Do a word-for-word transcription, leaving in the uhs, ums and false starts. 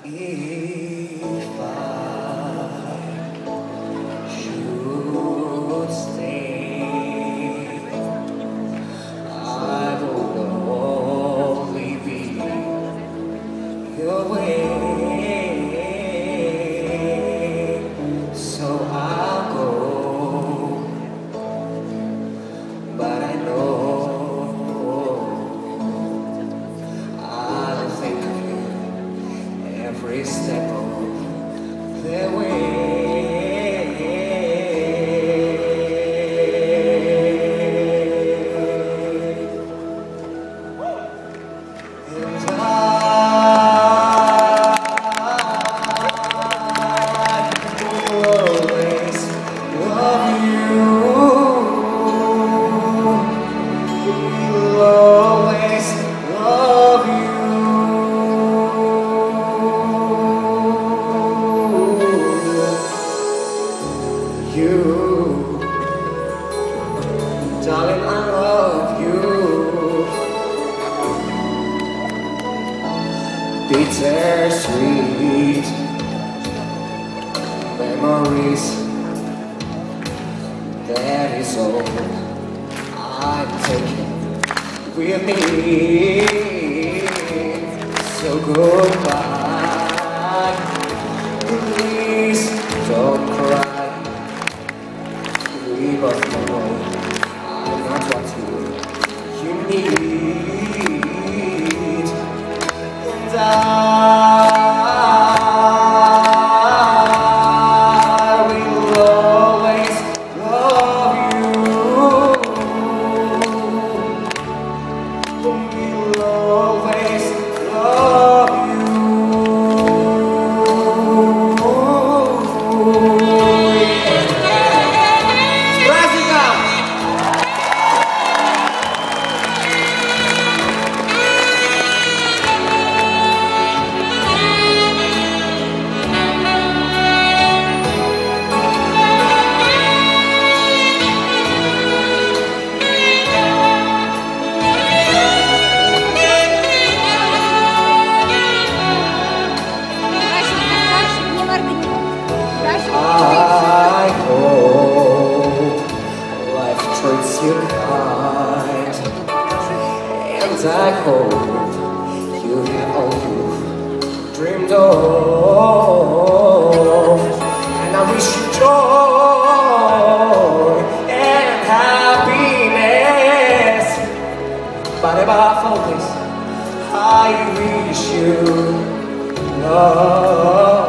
If I should stay, I will only be your way. So I'll go, but I know I'll think of you every step of the way. And I will always love you. Will always love you. You, darling, I love you. Bittersweet memories, that is all I'm taking with me. So goodbye, please don't cry. We both know I'm not what you, you need. And I will always love you. Will always love I hope life treats you kind, and I hope you have all you've dreamed of. And I wish you joy and happiness, but above all this, I wish you love.